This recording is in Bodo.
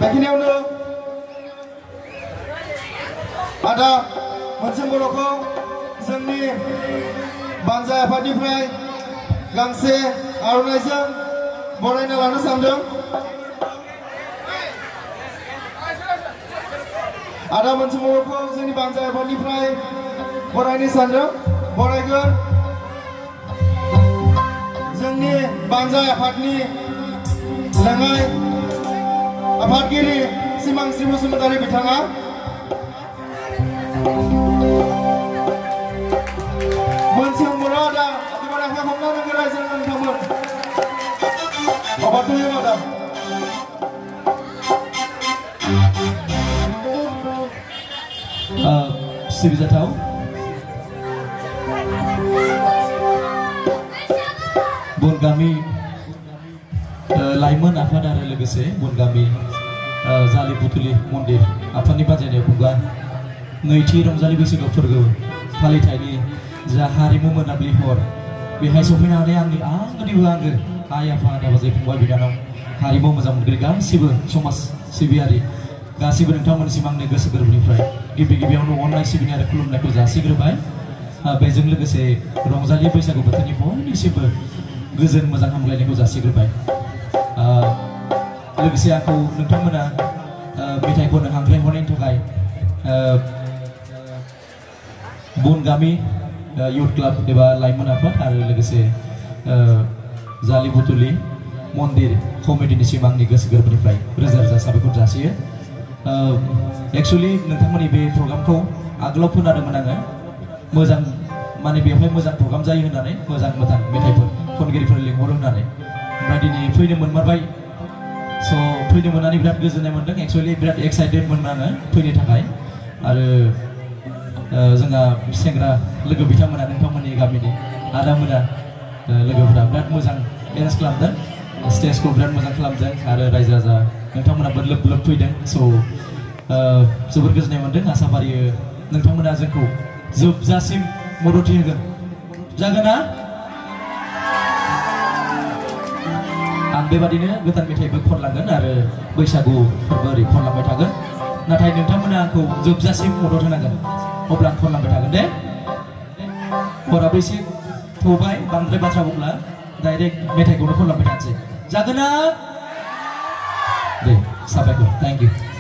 बेखिनियावनो आदा मोनसे बर'खौ जोंनि बानजाय आफादनिफ्राय गांसे आर'नाइजों बरायना लानो सानदों। आदा मोनसे बर'खौ जोंनि बानजाय आफादनिफ्राय बरायनो सानदों। बरायगोन जोंनि बानजाय आफादनि लेङाइ आफादगिरि सिमांस्रि बसुमतारी बिथाङा मोनसे बर' आदा एबार आखाइ हमना होनो रायजो नोंथांमोन अबाथ' होयो आदा सिबिजाथाव बनगामि लाइमोन आफाद आरो लोगोसे बनगामि जालि बुथुलि मन्दिर आफादनि बानजायनायाव खुंगा नैथि रंजालि बैसागु फोरबो फालिथायनि जा हारिमु मोनाबिलि हर बेहाय सफैनानै आंनि आंगोनिबो आंगो आइ आफा आदा बाजै फंबाय बिनानाव हारिमु मोजां मोनगिरि गासिबो समाज सिबियारि गासिबो नोंथांमोननिसिम आंनि गोसो गोरबोनिफ्राय गिबि गिबियावनो अननाय सिबिनाय आरो खुलुमनायखौ जासिग्रोबाय। बेजों लोगोसे रंजालि बैसागु बोथोरनि बयनिसिमबो गोजोन मोजां हामलायनायखौ जासिग्रोबाय। लोगोसे आंखौ नोंथांमोना मेथाइ खननो हांख्रायहरनायनि थाखाय बनगामि युथ क्लाब एबा लाइमोन आफाद आरो लोगोसे जालि बुथुलि मन्दिर कमिटिनिसिम आंनि गोसो गोरबोनिफ्राय रोजा रोजा साबायखर जासियो। एक्चुअली नोंथांमोननि बे प्रग्रामखौ आगोलाव खोनादोंमोन आङो मोजां माने बेवहाय मोजां प्रग्राम जायो होननानै मोजां मोजां मेथाइफोर खनगिरिफोर लिंहरो होननानै ओमफ्राय दिनै फैनो मोनमारबाय। स' फैनो मोननानै बिराद गोजोननाय मोन्दों। एक्चुअली बिराद एक्साइटेडमोन आङो फैनो थाखाय आरो जोंहा सेंग्रा लोगो बिथांमोना नोंथांमोननि गामिनि आदामोना लोगोफोरा बिराद मोजां एरेन्ज खालामदों स्टेजखौ बिराद मोजां खालामदों आरो रायजो राजा नोंथांमोनाबो लोब लोब फैदों। स' जोबोद गोजोननाय मोन्दों। आसा फारियो नोंथांमोना जोंखौ जोबजासिम मदद होगोन। जागोन ना? आं बेबादिनो गोदान मेथाइबो खनलांगोन आरो बैसागु फोरबो ओरै खनलांबाय थागोन। नाथाय नोंथांमोना आंखौ जोबजासिम मदद होनांगोन अब्ला आं खनलांबाय थागोन दे। हराबो एसे थौबाय बांद्राय बाथ्रा बुंला डाइरेक्ट मेथाइखौनो खनलांबाय थानोसै। जागोन ना? दे साबायखर। Thank U.